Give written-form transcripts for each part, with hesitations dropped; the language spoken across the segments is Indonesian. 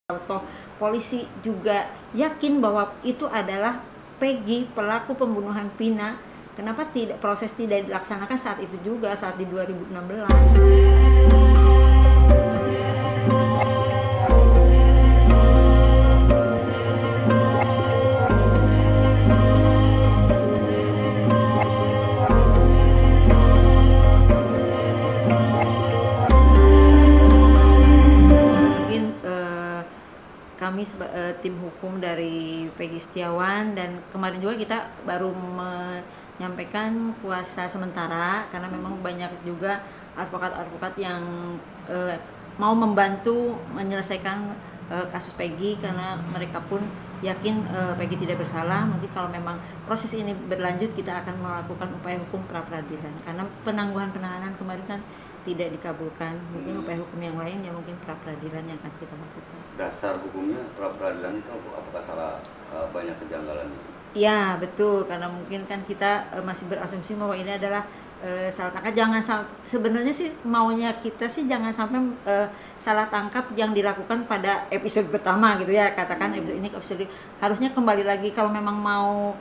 Toh polisi juga yakin bahwa itu adalah Peggy pelaku pembunuhan Vina. Kenapa proses tidak dilaksanakan saat itu juga, saat di 2016? Kami tim hukum dari Peggy Setiawan, dan kemarin juga kita baru menyampaikan kuasa sementara karena memang banyak juga advokat-advokat yang mau membantu menyelesaikan kasus Peggy, karena mereka pun yakin Peggy tidak bersalah. Mungkin kalau memang proses ini berlanjut, kita akan melakukan upaya hukum pra-peradilan, karena penangguhan penahanan kemarin kan tidak dikabulkan. Mungkin upaya hukum yang lain yang mungkin pra-peradilan yang akan kita lakukan. Dasar hukumnya pra-peradilan itu apakah salah banyak kejanggalan? Ya betul, karena mungkin kan kita masih berasumsi bahwa ini adalah salah tangkap. Sebenarnya sih maunya kita sih jangan sampai salah tangkap yang dilakukan pada episode pertama gitu ya, katakan episode ini episode harusnya kembali lagi kalau memang mau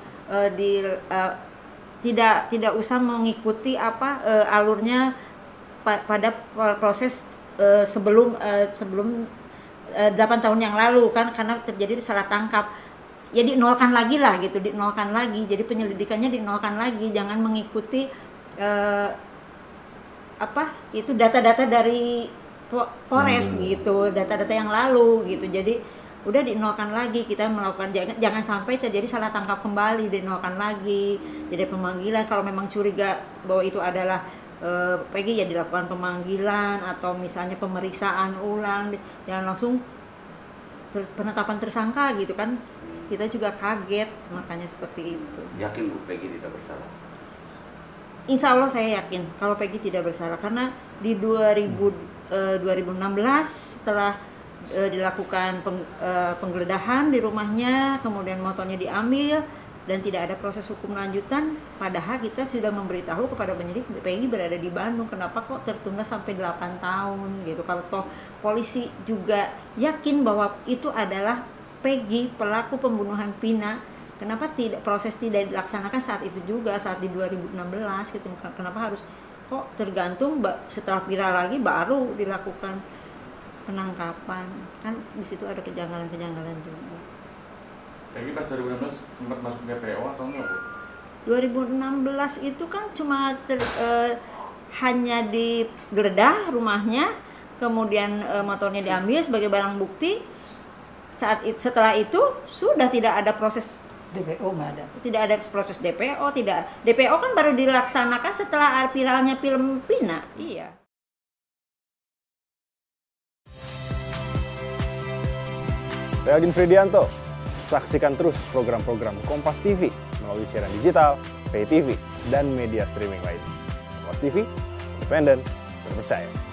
tidak usah mengikuti alurnya pada proses sebelum 8 tahun yang lalu kan, karena terjadi salah tangkap. Ya dinolkan lagi lah gitu, dinolkan lagi. Jadi penyelidikannya dinolkan lagi, jangan mengikuti data-data dari Polres gitu, data-data yang lalu gitu. Jadi udah dinolkan lagi, kita melakukan jangan sampai terjadi salah tangkap kembali, dinolkan lagi. Jadi pemanggilan kalau memang curiga bahwa itu adalah Peggy, ya dilakukan pemanggilan atau misalnya pemeriksaan ulang, jangan langsung penetapan tersangka gitu kan. Kita juga kaget, makanya seperti itu. Yakin Bu Peggy tidak bersalah? Insya Allah saya yakin kalau Peggy tidak bersalah, karena di 2016 setelah dilakukan penggeledahan di rumahnya, kemudian motornya diambil dan tidak ada proses hukum lanjutan, padahal kita sudah memberitahu kepada penyidik Peggy berada di Bandung. Kenapa kok tertunda sampai 8 tahun gitu? Kalau toh polisi juga yakin bahwa itu adalah Peggy pelaku pembunuhan Vina, kenapa proses tidak dilaksanakan saat itu juga, saat di 2016 gitu? Kenapa harus kok tergantung setelah viral lagi baru dilakukan penangkapan? Kan di situ ada kejanggalan-kejanggalan juga. Peggy pas 2016 sempat masuk DPO atau enggak, Bu? 2016 itu kan cuma hanya digeledah rumahnya, kemudian motornya diambil sebagai barang bukti. Setelah itu sudah tidak ada proses DPO, nggak ada. Tidak ada proses DPO, DPO kan baru dilaksanakan setelah viralnya film Vina. Iya. Saya Odin Fridianto. Saksikan terus program-program Kompas TV melalui siaran digital, pay TV, dan media streaming lain. Kompas TV, independen, terpercaya.